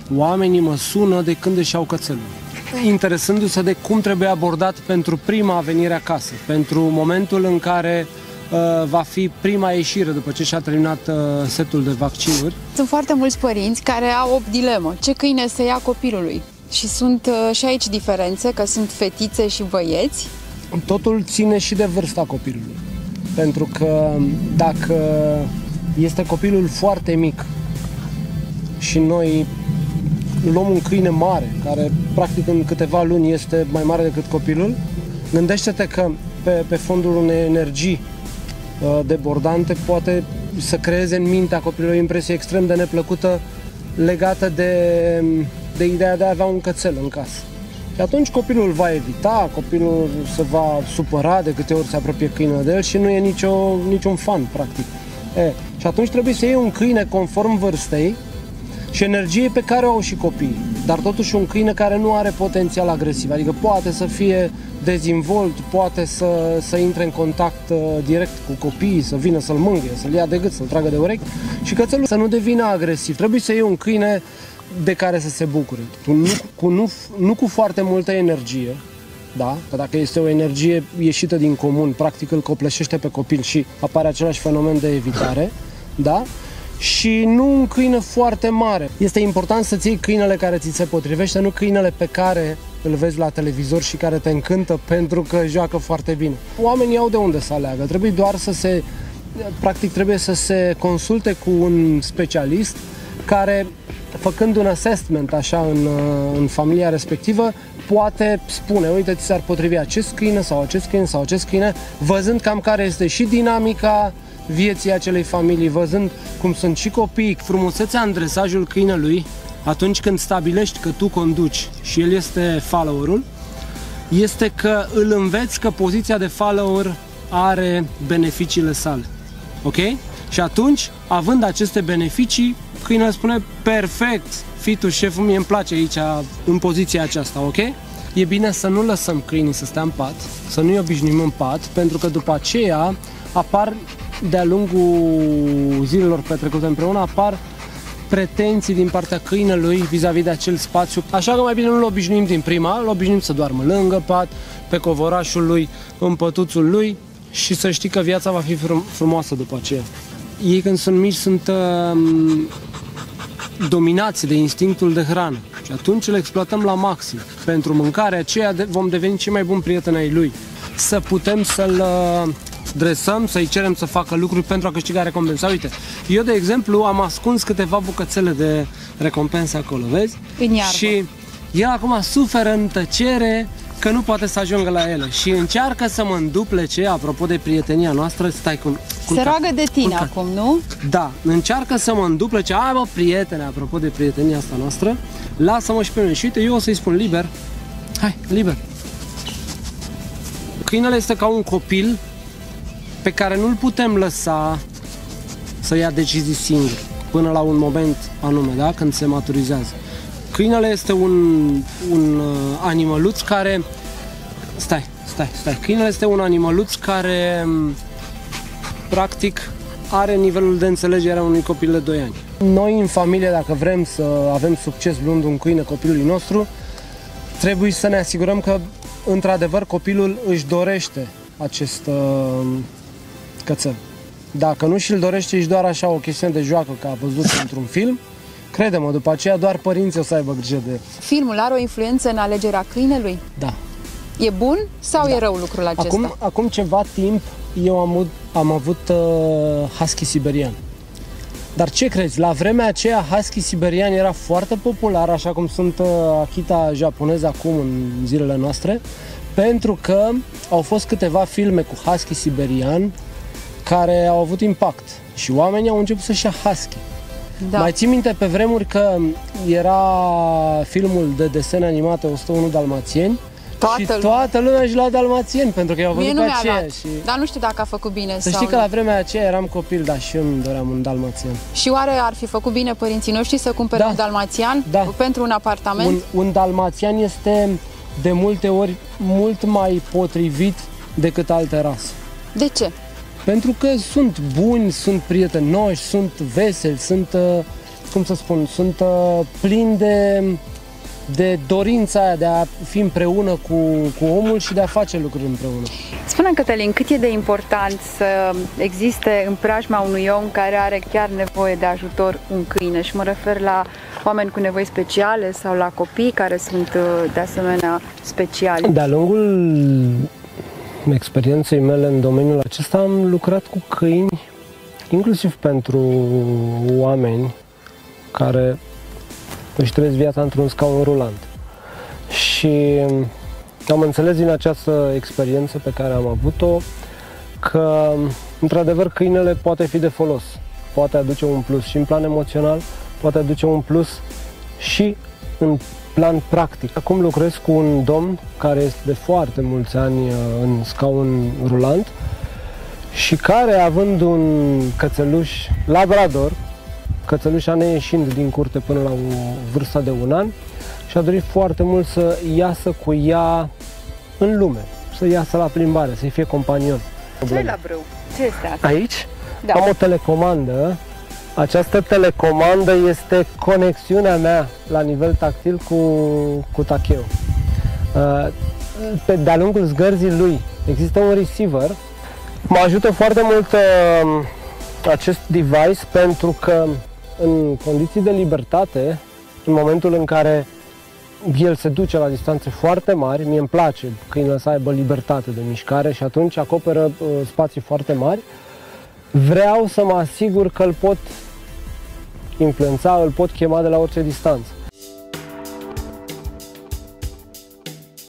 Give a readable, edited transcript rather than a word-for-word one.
oamenii mă sună de când își iau cățelul, interesându-se de cum trebuie abordat pentru prima venire acasă, pentru momentul în care va fi prima ieșire după ce și-a terminat setul de vaccinuri. Sunt foarte mulți părinți care au o dilemă. Ce câine să ia copilului? Și sunt și aici diferențe, că sunt fetițe și băieți. Totul ține și de vârsta copilului. Pentru că dacă este copilul foarte mic și noi luăm un câine mare, care practic în câteva luni este mai mare decât copilul, gândește-te că pe fondul unei energii debordante poate să creeze în mintea copilului o impresie extrem de neplăcută legată de ideea de a avea un cățel în casă. Și atunci copilul va evita, copilul se va supăra de câte ori se apropie câinele de el și nu e niciun fan, practic. Și atunci trebuie să iei un câine conform vârstei și energiei pe care o au și copiii, dar totuși un câine care nu are potențial agresiv, adică poate să fie dezvolt, poate să intre în contact direct cu copiii, să vină să-l mângâie, să-l ia de gât, să-l tragă de urechi și cățelul să nu devină agresiv. Trebuie să iei un câine de care să se bucure, nu cu foarte multă energie, da? Că dacă este o energie ieșită din comun, practic îl copleșește pe copil și apare același fenomen de evitare, da? Și nu un câine foarte mare. Este important să ții câinele care ți se potrivește, nu câinele pe care îl vezi la televizor și care te încântă pentru că joacă foarte bine. Oamenii au de unde să aleagă, trebuie doar trebuie să se consulte cu un specialist care, făcând un assessment așa în familia respectivă, poate spune, uite, ți s-ar potrivi acest câine sau acest câine sau acest câine, văzând cam care este și dinamica vieții acelei familii, văzând cum sunt și copiii. Frumusețea în dresajul câinelui, atunci când stabilești că tu conduci și el este followerul, este că îl înveți că poziția de follower are beneficiile sale. Ok? Și atunci, având aceste beneficii, câinele spune, perfect, fii tu șeful, mie îmi place aici, în poziția aceasta, ok? E bine să nu lăsăm câinii să stea în pat, să nu-i obișnuim în pat, pentru că după aceea apar, de-a lungul zilelor petrecute împreună, apar pretenții din partea câinelui vis-a-vis de acel spațiu. Așa că mai bine nu-l obișnuim din prima, îl obișnuim să doarmă lângă pat, pe covorașul lui, în pătuțul lui și să știi că viața va fi frumoasă după aceea. Ei când sunt mici sunt dominați de instinctul de hrană și atunci îl exploatăm la maxim. Pentru mâncarea aceea vom deveni cei mai buni prieteni ai lui. Să putem să-l dresăm, să-i cerem să facă lucruri pentru a câștiga recompensa. Uite, eu de exemplu am ascuns câteva bucățele de recompensă acolo, vezi? În iarbă. Și el acum suferă în tăcere că nu poate să ajungă la ele și încearcă să mă înduplece, apropo de prietenia noastră, stai cu... Se roagă de tine acum, nu? Da, încearcă să mă înduplece, ai bă, prietene, apropo de prietenia asta noastră, lasă-mă și pe mine și uite, eu o să-i spun liber, hai, liber. Câinele este ca un copil pe care nu-l putem lăsa să ia decizii singur până la un moment anume, da? Când se maturizează. Câinele este un animăluț care... Stai. Câinele este un animăluț care practic are nivelul de înțelegere a unui copil de 2 ani. Noi în familie, dacă vrem să avem succes luând un câine copilului nostru, trebuie să ne asigurăm că într-adevăr copilul își dorește acest cățel. Dacă nu și-l dorește, ești doar așa o chestiune de joacă, ca a văzut într-un film, crede-mă, după aceea doar părinții o să aibă grijă de el. Filmul are o influență în alegerea câinelui? Da. E bun sau e rău lucrul acesta? Acum ceva timp eu am avut husky siberian. Dar ce crezi? La vremea aceea husky siberian era foarte popular, așa cum sunt Akita japonez acum în zilele noastre, pentru că au fost câteva filme cu husky siberian care au avut impact și oamenii au început să-și ia husky. Da. Mai ții minte pe vremuri că era filmul de desene animate 101 dalmațieni și toată lumea își lua dalmațieni pentru că i-au văzut pe aceea. Dar nu știu dacă a făcut bine să știi că la vremea aceea eram copil, dar și eu îmi doream un dalmațian. Și oare ar fi făcut bine părinții noștri să cumpere un dalmațian pentru un apartament? Un dalmațian este de multe ori mult mai potrivit decât alte rase. De ce? Pentru că sunt buni, sunt prietenoși, sunt veseli, cum să spun, sunt plini de dorința aia de a fi împreună cu omul și de a face lucruri împreună. Spune-mi, Cătălin, cât e de important să existe în preajma unui om care are chiar nevoie de ajutor un câine? Și mă refer la oameni cu nevoi speciale sau la copii care sunt de asemenea speciali. De-a lungul experienței mele în domeniul acesta am lucrat cu câini, inclusiv pentru oameni care își trăiesc viața într-un scaun rulant. Și am înțeles din această experiență pe care am avut-o că, într-adevăr, câinele poate fi de folos, poate aduce un plus și în plan emoțional, poate aduce un plus și în plan practic. Acum lucrez cu un domn care este de foarte mulți ani în scaun rulant și care, având un cățeluș labrador, cățelușa neieșind din curte până la o vârstă de 1 an, și-a dorit foarte mult să iasă cu ea în lume, să iasă la plimbare, să-i fie companion. Ce-i la brâu? Ce este asta? Aici Da. am o telecomandă. Această telecomandă este conexiunea mea la nivel tactil cu Tacheu. De-a lungul zgărzii lui există un receiver. Mă ajută foarte mult acest device pentru că în condiții de libertate, în momentul în care el se duce la distanțe foarte mari, mie îmi place câinele să aibă libertate de mișcare și atunci acoperă spații foarte mari, vreau să mă asigur că îl pot influența, îl pot chema de la orice distanță.